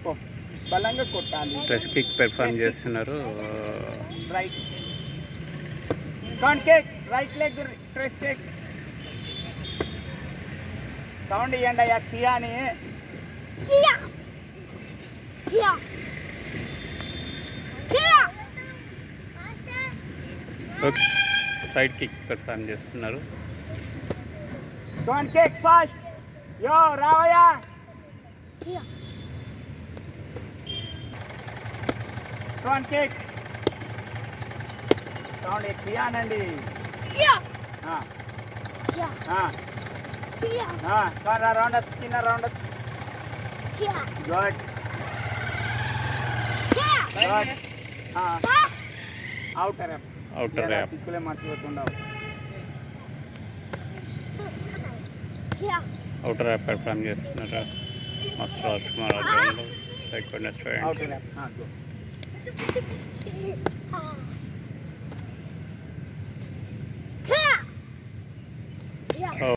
పట్టుకో బలంగా కొట్టాలి ప్రెస్ కిక్ పెర్ఫార్మ్ చేస్తున్నారు రైట్ కాన్ kick right leg press kick sound ఇవ్వండి అయ్యా కియా అని కియా కియా కియా సైడ్ కిక్ పెర్ఫార్మ్ చేస్తున్నారు కాన్ కిక్ ఫాస్ట్ యో రావయ్యా కియా కాన్ కిక్ సౌండ్ కియా అనండి కియా ఆ కియా ఆ కియా ఆ కాన్ రౌండ్ అప్ కింద రౌండ్ అప్ కియా గుడ్ కియా good outer wrap outer wrap పిక్కులే మర్చిపోతుండవు కియా అవుటర్ ర్యాప్ పెర్ఫార్మ్ చేస్తున్నారు మాస్టర్ రాజ్ కుమార్ ఆధ్వర్యంలో టైక్వాండో స్టూడెంట్స్ అవుటర్ యాప్ కియా కియా